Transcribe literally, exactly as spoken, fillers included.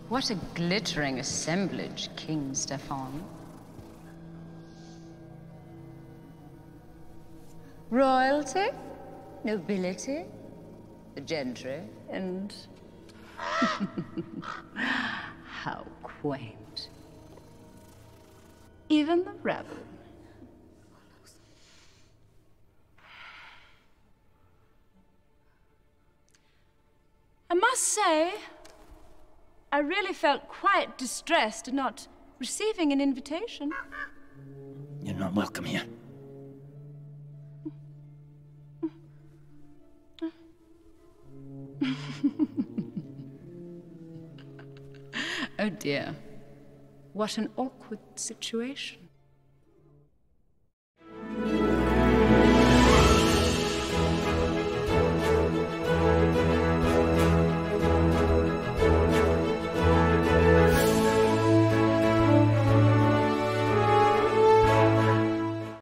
What a glittering assemblage, King Stefan. Royalty, nobility, the gentry, and... how quaint. Even the rebel. I must say, I really felt quite distressed at not receiving an invitation. You're not welcome here. Oh dear. What an awkward situation.